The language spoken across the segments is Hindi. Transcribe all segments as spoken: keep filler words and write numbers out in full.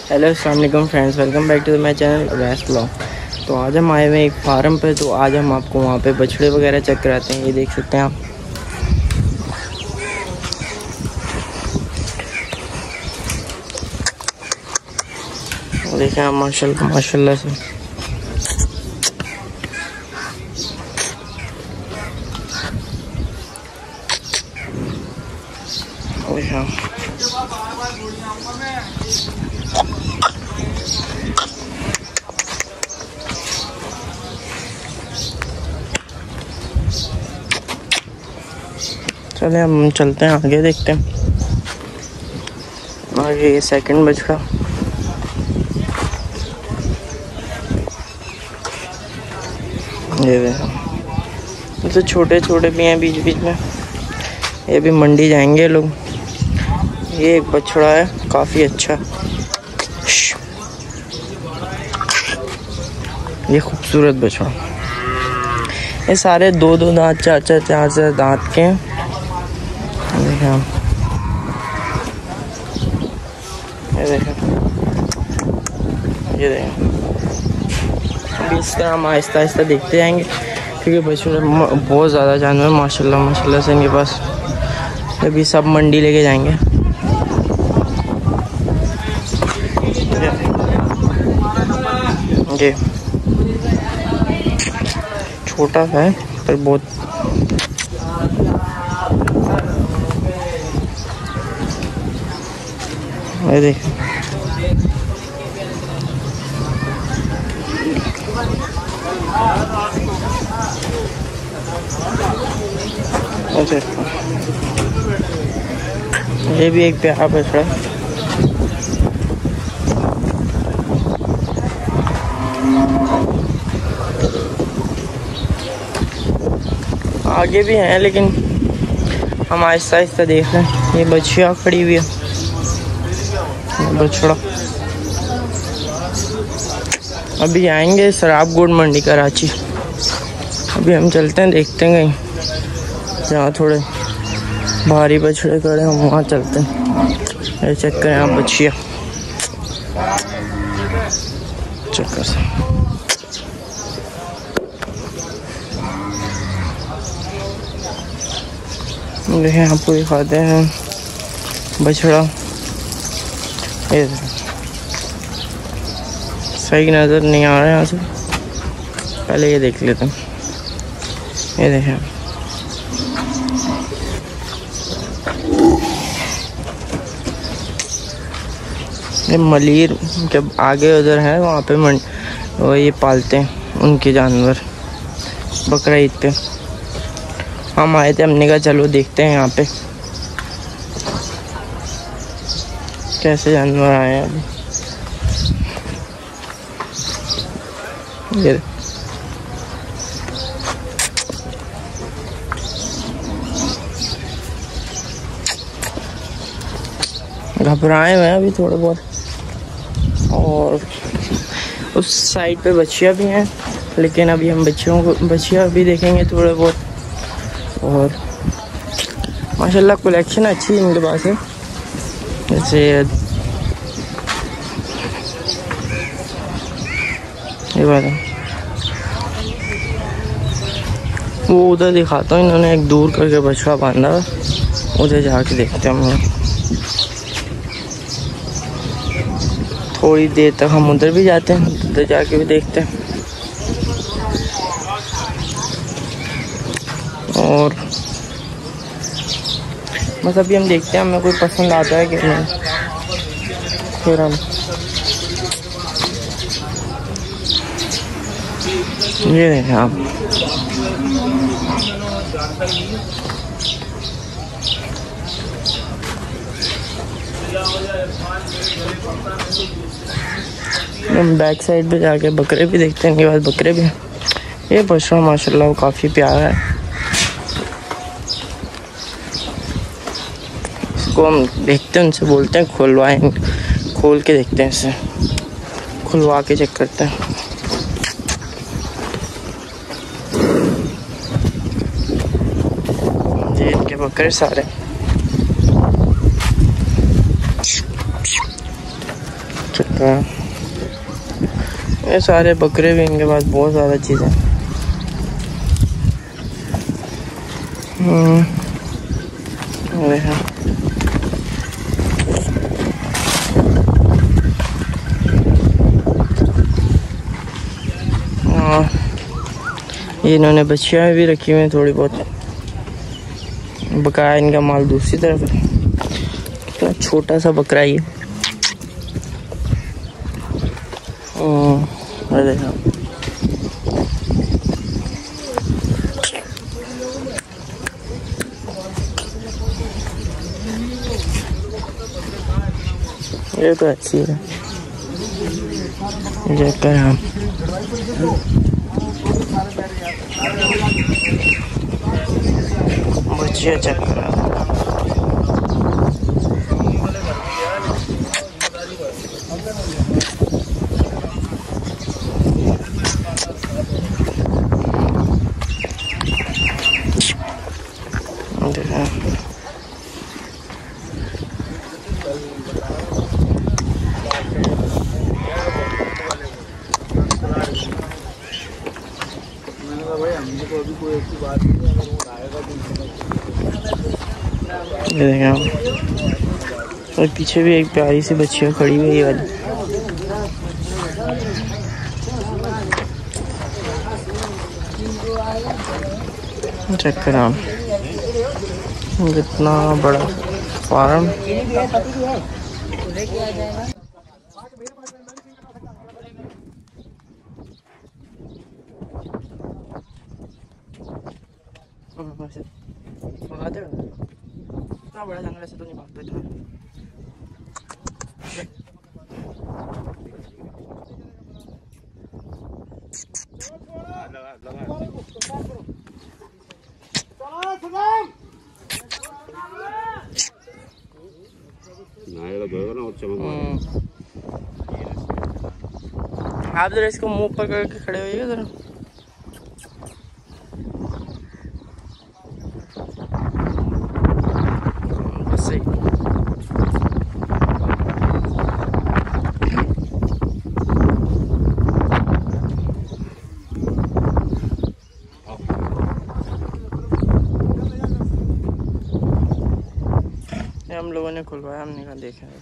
हेलो अस्सलाम वालेकुम friends, welcome back to my channel Awais vlog. तो आज हम आए हुए एक फार्म पे। तो आज हम आपको वहाँ पे बछड़े वगैरह चेक कराते हैं। ये देख सकते हैं आप। देखें आप माशाल्लाह माशाल्लाह से चले हम चलते हैं आगे, देखते हैं आगे। ये सेकंड बछड़ा, ये देखो तो छोटे छोटे भी हैं बीच बीच में। ये भी मंडी जाएंगे लोग। ये एक बछड़ा है काफ़ी अच्छा, ये खूबसूरत बछड़ा। ये सारे दो दो दांत, चार चार चार चार दांत के हैं। देखें हम, ये देखें, ये देखें। अभी इस तरह हम आहिस्ता आहिस्ता देखते जाएंगे क्योंकि बछड़े बहुत ज़्यादा जानवर माशाल्लाह माशाल्लाह से इनके पास। अभी सब मंडी लेके जाएंगे। ये छोटा है पर बहुत ये देखें। ये भी एक प्यारा बछड़ा। आगे भी हैं लेकिन हम आहिस्ता आहिस्ता देख रहे हैं। ये बछिया खड़ी हुई है, बछड़ा। अभी आएंगे सराबगोड मंडी कराची। अभी हम चलते हैं, देखते हैं कहीं जहाँ थोड़े भारी बछड़े खड़े हम वहाँ चलते हैं। ये चेक करें आप, बछिया चेक कर सकते। देखें आपको दिखाते हैं बछड़ा। ये सही नज़र नहीं आ रहा है यहाँ से, पहले ये देख लेते हैं। ये देखें, ये मलीर जब आगे उधर है वहाँ पे मन वो ये पालते हैं उनके जानवर बकरा ईद पे। हम आए थे, हमने कहा चलो देखते हैं यहाँ पे कैसे जानवर आए हैं अभी। ये घबराए हुए हैं अभी थोड़े बहुत। और उस साइड पे बच्चियाँ भी हैं लेकिन अभी हम बच्चियों को बच्चियाँ भी देखेंगे थोड़े बहुत। और माशाल्लाह कलेक्शन अच्छी है इनके पास है। जैसे ये बात है, वो उधर दिखाता हूँ। इन्होंने एक दूर करके बछड़ा बांधा, उधर जाके देखते हैं हम लोग। थोड़ी देर तक हम उधर भी जाते हैं, उधर जाके भी देखते हैं। और बस अभी हम देखते हैं हमें कोई पसंद आता है कि नहीं, फिर हम ये देखें आप। हम बैक साइड पे जाके बकरे भी देखते हैं। इनके पास बकरे भी हैं। ये बछड़ा माशाल्लाह वो काफ़ी प्यारा है। इसको हम देखते हैं, उनसे बोलते हैं खुलवाएं, खोल के देखते हैं, इसे खुलवा के चेक करते हैं। ये इनके बकरे सारे चक्का, ये सारे बकरे भी इनके पास, बहुत ज़्यादा चीज़ें। हम्म ये इन्होंने बच्चियाँ भी रखी हुई हैं थोड़ी बहुत, बकाया इनका माल दूसरी तरफ है। कितना छोटा सा बकरा ये। अरे हाँ, ये तो अच्छी है जेकर हम बच्चियाँ चेक करा। ये देखें आप, और पीछे भी एक प्यारी सी बच्चियाँ खड़ी हुई है वाली। चेक करा कितना बड़ा फार्म। भागते हो इतना बड़ा जंगल ऐसे तो नहीं भागते इतना। आप जरा इसको मुंह पर करके खड़े होइए जरा। सही हम लोगों ने खुलवाया, हमने कहा देखा है।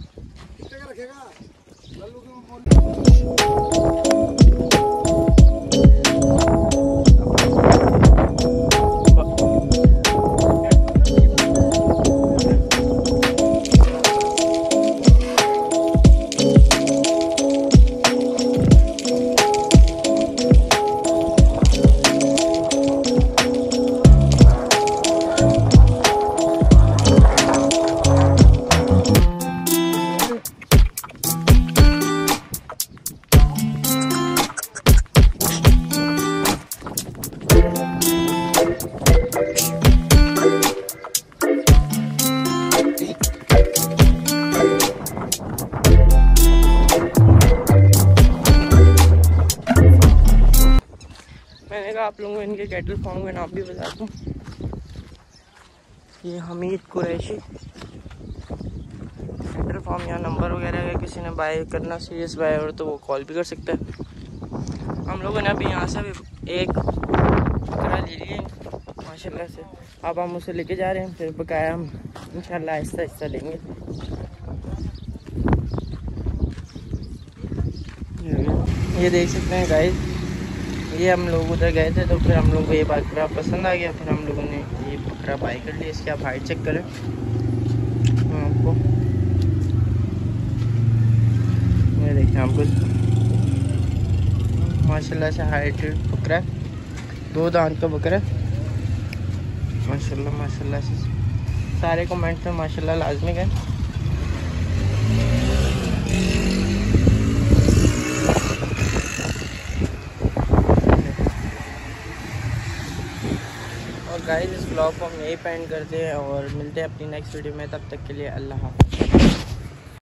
मैंने कहा आप लोगों को इनके कैटल फार्म का नाम भी बता दूँ। ये हमीद कुरैशी कैटल फार्म। यहाँ नंबर वगैरह अगर किसी ने बाय करना, सीरियस बाय हो तो वो कॉल भी कर सकता है। हम लोगों ने अभी यहाँ से भी एक बकरा ले लिए माशाल्लाह से। अब हम उसे लेके जा रहे हैं, फिर बकाया हम इंशाल्लाह आहिस्ता आहिस्ता लेंगे। ये देख सकते हैं गाइस, ये हम लोग उधर गए थे तो फिर हम लोग को ये बकरा पसंद आ गया, फिर हम लोगों ने ये बकरा बाय कर लिया। इसकी आप हाइट चेक करें आपको, ये देखें आपको माशाल्लाह से हाइट बकरा है, दो दांत का बकरा है माशाल्लाह माशाल्लाह से। सारे कमेंट में माशाल्लाह लाजमी करें। गाइस इस ब्लॉग को हम यही पेंड करते हैं और मिलते हैं अपनी नेक्स्ट वीडियो में। तब तक के लिए अल्लाह हाफ़िज़।